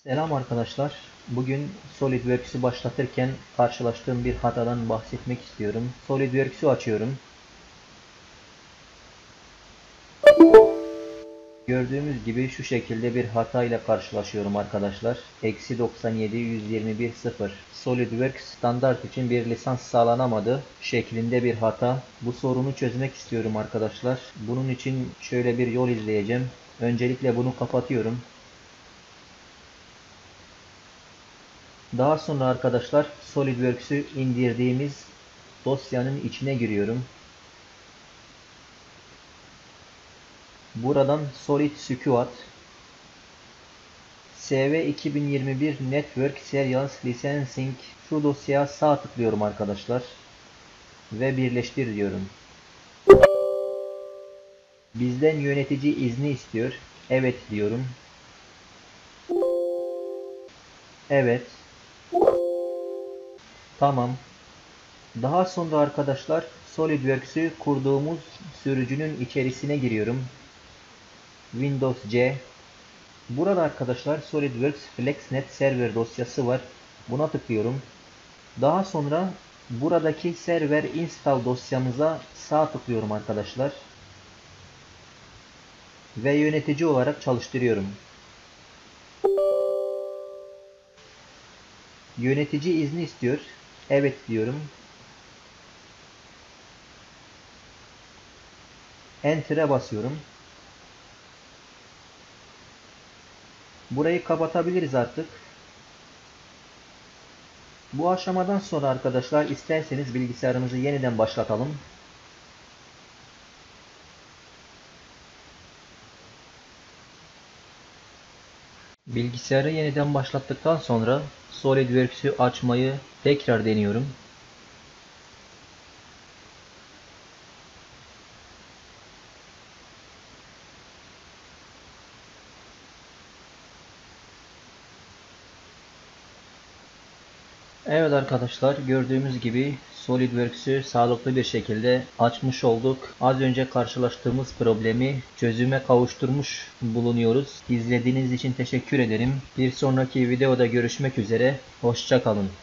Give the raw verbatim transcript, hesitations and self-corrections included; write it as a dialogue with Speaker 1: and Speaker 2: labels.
Speaker 1: Selam arkadaşlar. Bugün SolidWorks'ü başlatırken karşılaştığım bir hatadan bahsetmek istiyorum. SolidWorks'ü açıyorum. Gördüğümüz gibi şu şekilde bir hata ile karşılaşıyorum arkadaşlar. Eksi doksan yedi yüz yirmi bir sıfır. SolidWorks standart için bir lisans sağlanamadı şeklinde bir hata. Bu sorunu çözmek istiyorum arkadaşlar. Bunun için şöyle bir yol izleyeceğim. Öncelikle bunu kapatıyorum. Daha sonra arkadaşlar SolidWorks'ü indirdiğimiz dosyanın içine giriyorum. Buradan Solid Squad S V iki bin yirmi bir Network Serials Licensing şu dosyaya sağ tıklıyorum arkadaşlar ve birleştir diyorum. Bizden yönetici izni istiyor. Evet diyorum. Evet. Tamam. Daha sonra arkadaşlar SolidWorks'ü kurduğumuz sürücünün içerisine giriyorum. Windows C. Burada arkadaşlar SolidWorks FlexNet Server dosyası var. Buna tıklıyorum. Daha sonra buradaki server install dosyamıza sağ tıklıyorum arkadaşlar. Ve yönetici olarak çalıştırıyorum. Yönetici izni istiyor. Evet diyorum. Enter'e basıyorum. Burayı kapatabiliriz artık. Bu aşamadan sonra arkadaşlar isterseniz bilgisayarımızı yeniden başlatalım. Bilgisayarı yeniden başlattıktan sonra SolidWorks'ü açmayı tekrar deniyorum. Evet arkadaşlar, gördüğümüz gibi SolidWorks'ü sağlıklı bir şekilde açmış olduk. Az önce karşılaştığımız problemi çözüme kavuşturmuş bulunuyoruz. İzlediğiniz için teşekkür ederim. Bir sonraki videoda görüşmek üzere. Hoşça kalın.